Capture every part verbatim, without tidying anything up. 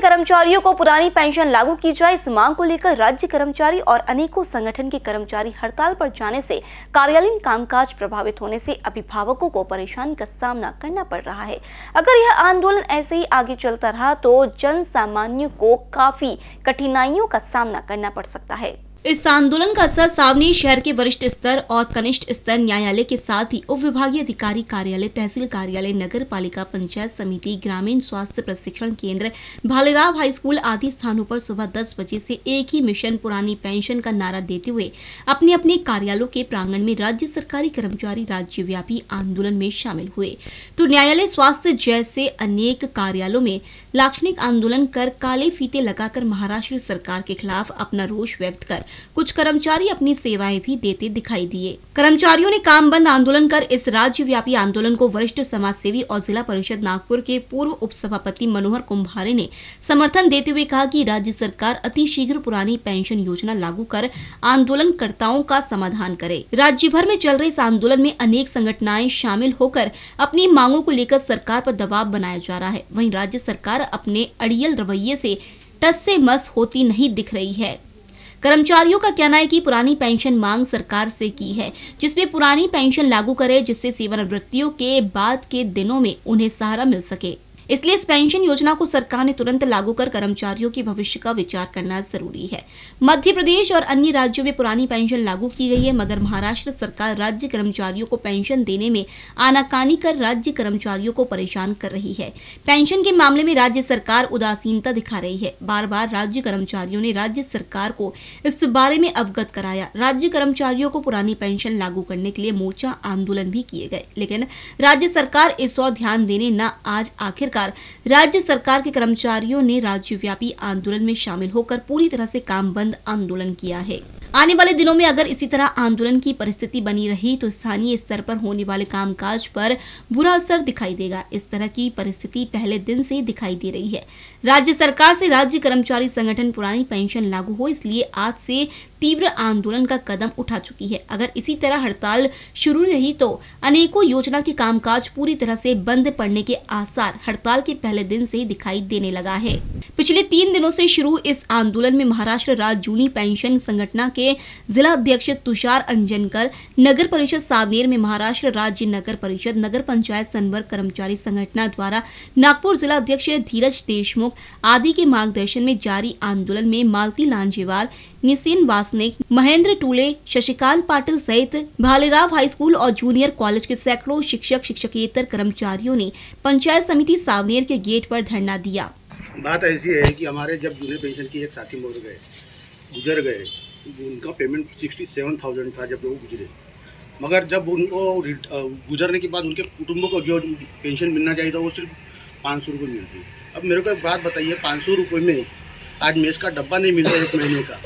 कर्मचारियों को पुरानी पेंशन लागू की जाए, इस मांग को लेकर राज्य कर्मचारी और अनेकों संगठन के कर्मचारी हड़ताल पर जाने से कार्यालयीन कामकाज प्रभावित होने से अभिभावकों को परेशानी का सामना करना पड़ रहा है। अगर यह आंदोलन ऐसे ही आगे चलता रहा तो जन सामान्य को काफी कठिनाइयों का सामना करना पड़ सकता है। इस आंदोलन का असर सावनी शहर के वरिष्ठ स्तर और कनिष्ठ स्तर न्यायालय के साथ ही उप विभागीय अधिकारी कार्यालय, तहसील कार्यालय, नगर पालिका, पंचायत समिति, ग्रामीण स्वास्थ्य प्रशिक्षण केंद्र, भालेराव हाई स्कूल आदि स्थानों पर सुबह दस बजे से एक ही मिशन पुरानी पेंशन का नारा देते हुए अपने अपने कार्यालयों के प्रांगण में राज्य सरकारी कर्मचारी राज्यव्यापी आंदोलन में शामिल हुए। तो न्यायालय, स्वास्थ्य जैसे अनेक कार्यालयों में लाक्षणिक आंदोलन कर काले फीते लगाकर महाराष्ट्र सरकार के खिलाफ अपना रोष व्यक्त कर कुछ कर्मचारी अपनी सेवाएं भी देते दिखाई दिए। कर्मचारियों ने काम बंद आंदोलन कर इस राज्यव्यापी आंदोलन को वरिष्ठ समाजसेवी और जिला परिषद नागपुर के पूर्व उपसभापति मनोहर कुंभारे ने समर्थन देते हुए कहा कि राज्य सरकार अतिशीघ्र पुरानी पेंशन योजना लागू कर आंदोलनकर्ताओं का समाधान करे। राज्य भर में चल रहे इस आंदोलन में अनेक संगठनाएं शामिल होकर अपनी मांगों को लेकर सरकार पर दबाव बनाया जा रहा है। वहीं राज्य सरकार अपने अड़ियल रवैये से टस से मस होती नहीं दिख रही है। कर्मचारियों का कहना है कि पुरानी पेंशन मांग सरकार से की है, जिसमें पुरानी पेंशन लागू करे जिससे सेवानिवृत्तियों के बाद के दिनों में उन्हें सहारा मिल सके। इसलिए इस पेंशन योजना को सरकार ने तुरंत लागू कर कर्मचारियों के भविष्य का विचार करना जरूरी है। मध्य प्रदेश और अन्य राज्यों में पुरानी पेंशन लागू की गई है, मगर महाराष्ट्र सरकार राज्य कर्मचारियों को पेंशन देने में आनाकानी कर राज्य कर्मचारियों को परेशान कर रही है। पेंशन के मामले में राज्य सरकार उदासीनता दिखा रही है। बार बार राज्य कर्मचारियों ने राज्य सरकार को इस बारे में अवगत कराया। राज्य कर्मचारियों को पुरानी पेंशन लागू करने के लिए मोर्चा आंदोलन भी किए गए, लेकिन राज्य सरकार इस ओर ध्यान देने न आज आखिरकार राज्य सरकार के कर्मचारियों ने राज्यव्यापी आंदोलन में शामिल होकर पूरी तरह से काम बंद आंदोलन किया है। आने वाले दिनों में अगर इसी तरह आंदोलन की परिस्थिति बनी रही तो स्थानीय स्तर पर होने वाले कामकाज पर बुरा असर दिखाई देगा। इस तरह की परिस्थिति पहले दिन से ही दिखाई दे रही है। राज्य सरकार से राज्य कर्मचारी संगठन पुरानी पेंशन लागू हो, इसलिए आज से तीव्र आंदोलन का कदम उठा चुकी है। अगर इसी तरह हड़ताल शुरू रही तो अनेकों योजना के कामकाज पूरी तरह से बंद पड़ने के आसार हड़ताल के पहले दिन से ही दिखाई देने लगा है। पिछले तीन दिनों से शुरू इस आंदोलन में महाराष्ट्र राज्य जूनी पेंशन संगठन के जिला अध्यक्ष तुषार अंजनकर, नगर परिषद सावनेर में महाराष्ट्र राज्य नगर परिषद, नगर पंचायत संवर्ग कर्मचारी संगठन द्वारा नागपुर जिला अध्यक्ष धीरज देशमुख आदि के मार्गदर्शन में जारी आंदोलन में मालती लांजेवाल, निसिन वासनिक, महेंद्र टूले, शशिकांत पाटिल सहित भालेराव हाई स्कूल और जूनियर कॉलेज के सैकड़ों शिक्षक शिक्षकेतर कर्मचारियों ने पंचायत समिति सावनेर के गेट पर धरना दिया। बात ऐसी है कि हमारे जब जूनियर पेंशन की एक साथी मर गए गुजर गए, उनका पेमेंट सिक्सटी सेवन थाउजेंड था जब वो गुजरे, मगर जब उनको गुजरने के बाद उनके कुटुंबों को जो पेंशन मिलना चाहिए था वो सिर्फ पाँच सौ रुपये मिलती। अब मेरे को एक बात बताइए, पाँच सौ रुपये में आज मेस का डब्बा नहीं मिलता एक महीने का,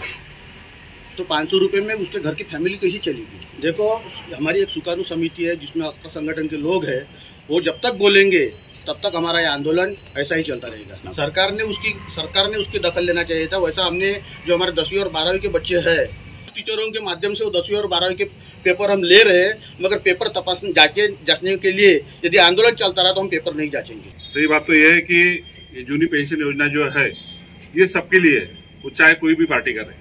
तो पाँच सौ रुपये में उसके घर की फैमिली कैसी चलेगी। देखो, हमारी एक सुकारू समिति है जिसमें आपका संगठन के लोग हैं, वो जब तक बोलेंगे तब तक हमारा ये आंदोलन ऐसा ही चलता रहेगा। सरकार ने उसकी सरकार ने उसकी दखल लेना चाहिए था। वैसा हमने जो हमारे दसवीं और बारहवीं के बच्चे हैं, टीचरों के माध्यम से वो दसवीं और बारहवीं के पेपर हम ले रहे हैं, मगर पेपर तपासने जांचने जांचने के लिए यदि आंदोलन चलता रहा तो हम पेपर नहीं जांचेंगे। सही बात तो यह है कि ये जूनी पेंशन योजना जो है ये सबके लिए, वो चाहे कोई भी पार्टी करे।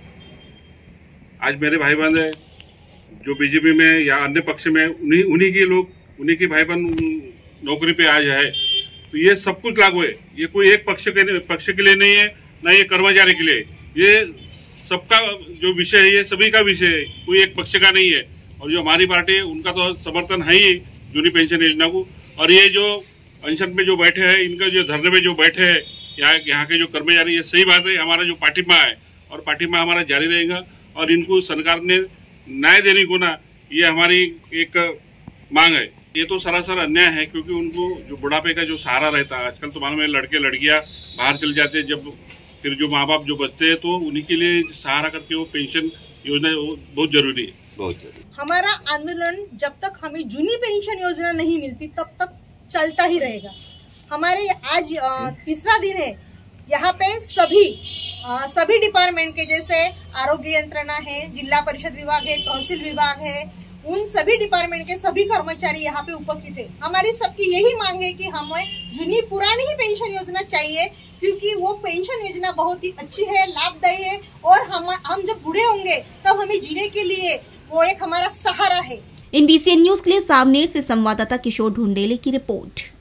आज मेरे भाई बहन है जो बीजेपी में या अन्य पक्ष में, उन्हीं उन्हीं के लोग, उन्हीं के भाई बहन नौकरी पे आज है, तो ये सब कुछ लागू है। ये कोई एक पक्ष के पक्ष के लिए नहीं है, ना ये कर्मचारी के लिए। ये सबका जो विषय है ये सभी का विषय है, कोई एक पक्ष का नहीं है। और जो हमारी पार्टी है उनका तो समर्थन है ही जूनी पेंशन योजना को। और ये जो अनशन में जो बैठे हैं, इनका जो धरने में जो बैठे हैं यहाँ यहाँ के जो कर्मचारी, ये सही बात है। हमारा जो पार्टीमा है और पार्टीमा हमारा जारी रहेगा और इनको सरकार ने न्याय देने को ना, ये हमारी एक मांग है। ये तो सरासर अन्याय है, क्योंकि उनको जो बुढ़ापे का जो सहारा रहता है, आजकल तो मालूम है लड़के लड़कियां बाहर चले जाते हैं, जब फिर जो माँ बाप जो बचते हैं तो उन्हीं के लिए सहारा करके वो पेंशन योजना बहुत जरूरी है, बहुत जरूरी। हमारा आंदोलन जब तक हमें जूनी पेंशन योजना नहीं मिलती तब तक चलता ही रहेगा। हमारे आज तीसरा दिन है, यहाँ पे सभी आ, सभी डिपार्टमेंट के, जैसे आरोग्य यंत्रणा है, जिला परिषद विभाग है, तहसील विभाग है, उन सभी डिपार्टमेंट के सभी कर्मचारी यहाँ पे उपस्थित है। हमारी सबकी यही मांग है कि हमें जूनी पुरानी ही पेंशन योजना चाहिए, क्योंकि वो पेंशन योजना बहुत ही अच्छी है, लाभदायी है, और हम हम जब बूढ़े होंगे तब हमें जीने के लिए वो एक हमारा सहारा है। इन बी सी एन न्यूज के लिए सामनेर से संवाददाता किशोर ढूंढेले की रिपोर्ट।